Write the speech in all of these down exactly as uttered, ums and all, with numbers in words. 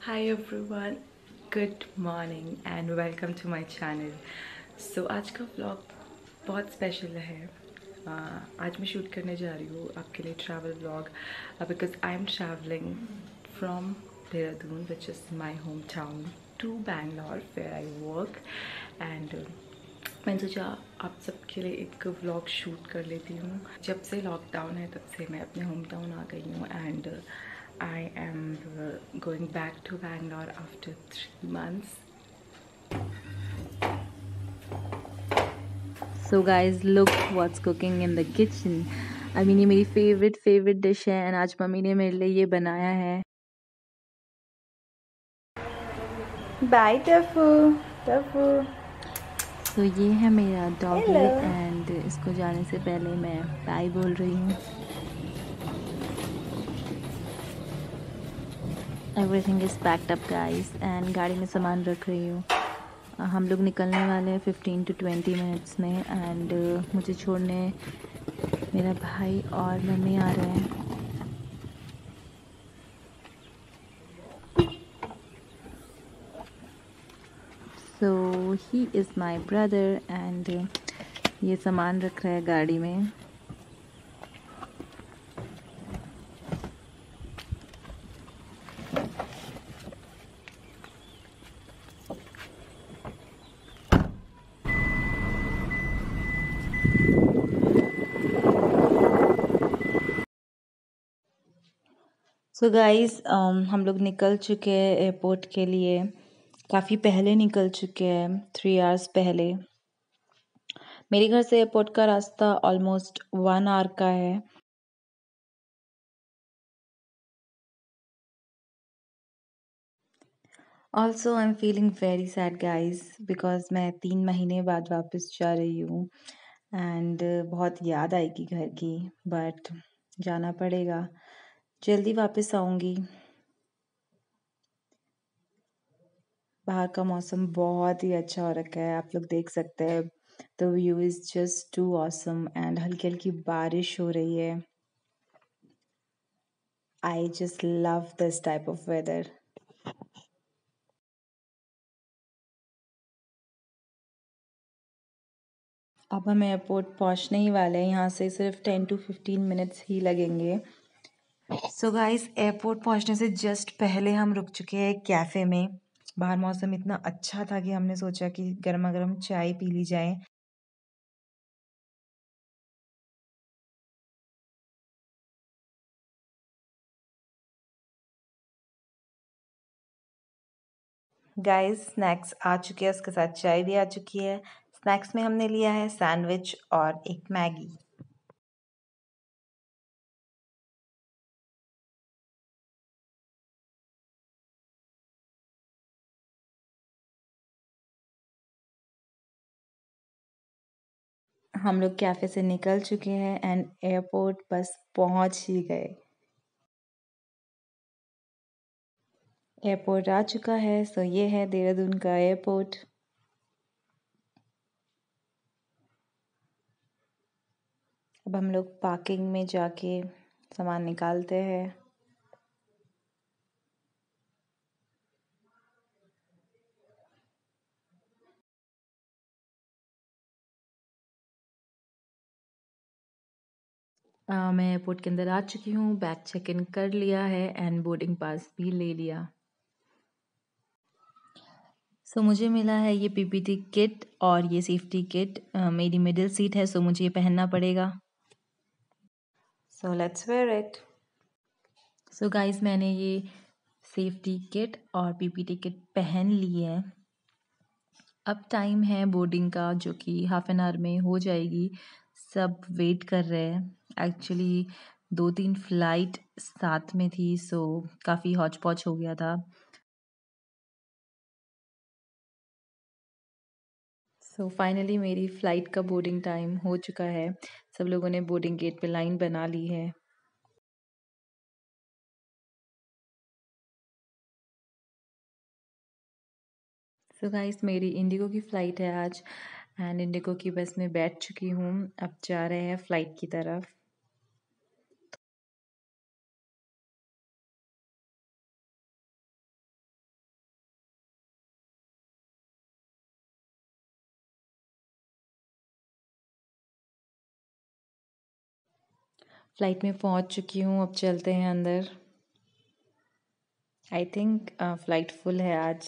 Hi everyone, good morning and welcome to my channel. So आज का vlog बहुत special है. uh, आज मैं शूट करने जा रही हूँ आपके लिए travel vlog because I am traveling from Dehradun, which is my hometown, to Bangalore where I work. and uh, मैंने सोचा आप सबके लिए एक व्लॉग शूट कर लेती हूँ. जब से लॉकडाउन है तब से मैं अपने होम टाउन आ गई हूँ and I am going back to Bangalore after three months. So guys, look what's cooking in the kitchen. I mean ये मेरी favorite favorite dish है and आज मम्मी ने मेरे लिए ये बनाया है. बाय टफू टफू. तो ये है मेरा डॉगी एंड इसको जाने से पहले मैं बाय बोल रही हूँ. Everything is packed up guys and गाड़ी में सामान रख रही हूँ. हम लोग निकलने वाले हैं फिफ्टीन टू ट्वेंटी मिनट्स में एंड uh, मुझे छोड़ने मेरा भाई और मम्मी आ रहे हैं. So he is my brother and uh, ये सामान रख रहा है गाड़ी में. सो so गाइस um, हम लोग निकल चुके हैं एयरपोर्ट के लिए. काफ़ी पहले निकल चुके हैं, थ्री आवर्स पहले. मेरे घर से एयरपोर्ट का रास्ता ऑलमोस्ट वन आवर का है. Also I am feeling very sad guys because मैं तीन महीने बाद वापस जा रही हूँ एंड बहुत याद आएगी घर की. बट जाना पड़ेगा, जल्दी वापस आऊँगी. बाहर का मौसम बहुत ही अच्छा हो रखा है, आप लोग देख सकते हैं. The view is just too awesome and हल्की हल्की बारिश हो रही है. I just love this type of weather. अब हम एयरपोर्ट पहुंचने ही वाले हैं. यहाँ से सिर्फ टेन टू फिफ्टीन मिनट्स ही लगेंगे. सो गाइस, एयरपोर्ट पहुंचने से जस्ट पहले हम रुक चुके हैं एक कैफ़े में. बाहर मौसम इतना अच्छा था कि हमने सोचा कि गर्मा गर्म चाय पी ली जाए. गाइस, स्नैक्स आ चुके हैं, उसके साथ चाय भी आ चुकी है. स्नैक्स में हमने लिया है सैंडविच और एक मैगी. हम लोग कैफ़े से निकल चुके हैं एंड एयरपोर्ट बस पहुंच ही गए. एयरपोर्ट आ चुका है. सो ये है देहरादून का एयरपोर्ट. अब हम लोग पार्किंग में जाके सामान निकालते हैं. अ, मैं एयरपोर्ट के अंदर आ चुकी हूँ. बैग चेक इन कर लिया है एंड बोर्डिंग पास भी ले लिया. सो so, मुझे मिला है ये पीपीटी किट और ये सेफ्टी किट. uh, मेरी मिडिल सीट है, सो so मुझे ये पहनना पड़ेगा. So let's wear it. So guys, मैंने ये सेफ्टी किट और पीपीटी किट पहन ली है. अब टाइम है बोर्डिंग का, जो कि हाफ एन आवर में हो जाएगी. सब वेट कर रहे हैं. एक्चुअली दो तीन फ्लाइट साथ में थी, सो काफ़ी हौच पौच हो गया था. सो so, फाइनली मेरी फ़्लाइट का बोर्डिंग टाइम हो चुका है. सब लोगों ने बोर्डिंग गेट पे लाइन बना ली है. सो so गाइस, मेरी इंडिगो की फ़्लाइट है आज एंड इंडिगो की बस में बैठ चुकी हूँ. अब जा रहे हैं फ़्लाइट की तरफ. फ़्लाइट में पहुंच चुकी हूँ, अब चलते हैं अंदर। आई थिंक फ़्लाइट फुल है आज।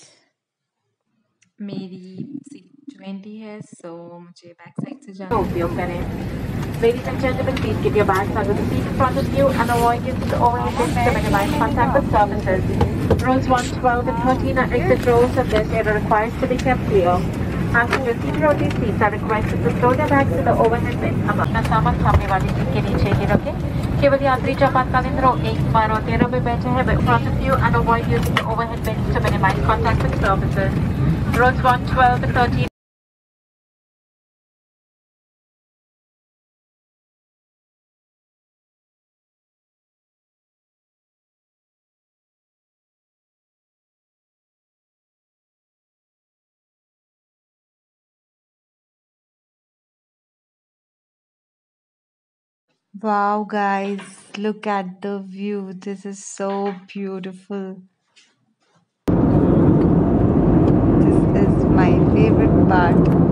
मेरी सीट ट्वेंटी है, सो मुझे बैक साइड से जाना उपयोग करें। Ladies and gentlemen, please keep your bags under the seat in front of you and avoid using the overhead bins to minimize contact with surfaces. Rows one, twelve and thirteen are exit rows and this area requires to be kept clear. Passengers seated on these seats are requested to store their bags in the overhead bin above. अपना सामान सामने वाली seat के नीचे ही रखें। केवल यात्री जो आपातकालीन रो एक, बारह और तेरह में बैठे हैं in front of you and avoid using the overhead bins to minimize contact with surfaces. Rows one, twelve and thirteen. Wow, guys, look at the view. This is so beautiful. This is my favorite part.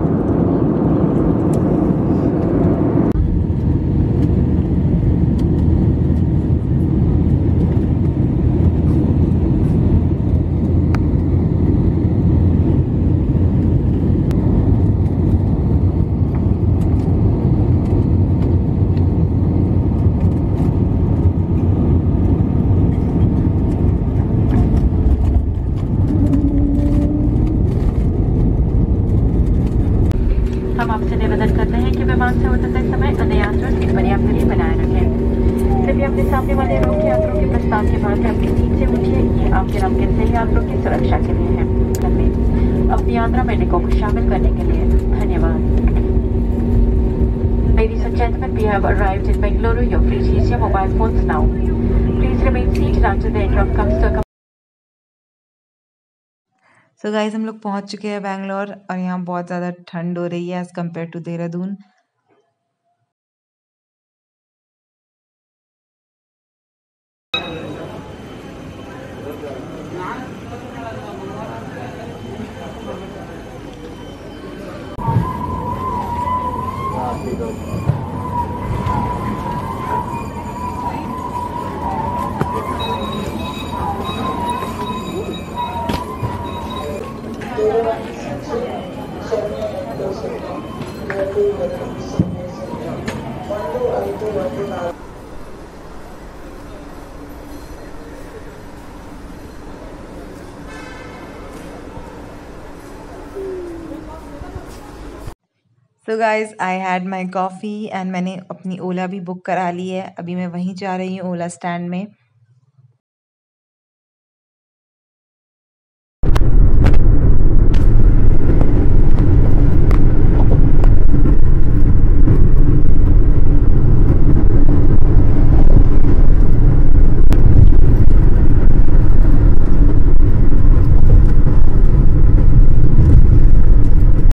हम आपसे निवेदन करते हैं कि विमान से उतरते समय अन्य यात्रा सीट पर्याप्त दूरी बनाए रखें। कृपया अपने सामने वाले रो के यात्रियों के प्रस्ताव के बाद अपनी सीट से उठिए। ये आपके नाम के सही यात्रियों की सुरक्षा के लिए है। अपनी यात्रा में निको को शामिल करने के लिए धन्यवाद। Ladies and gentlemen, we have arrived in Bengaluru. You're free to use your mobile phones now. Please remain seated until the aircraft comes to a so guys हम लोग पहुंच चुके हैं बैंगलोर और यहाँ बहुत ज़्यादा ठंड हो रही है as compare to Dehradun. So guys I had my coffee and मैंने अपनी ओला भी बुक करा ली है। अभी मैं वहीं जा रही हूँ ओला स्टैंड में।